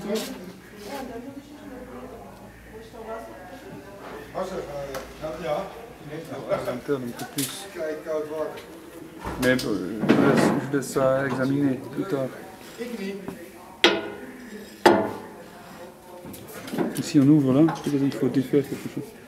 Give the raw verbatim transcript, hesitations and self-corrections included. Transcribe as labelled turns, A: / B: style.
A: Un peu plus. Mais je laisse, je laisse ça examiner plus tard. Ici on ouvre là, peut-être qu'il faut défaire quelque chose.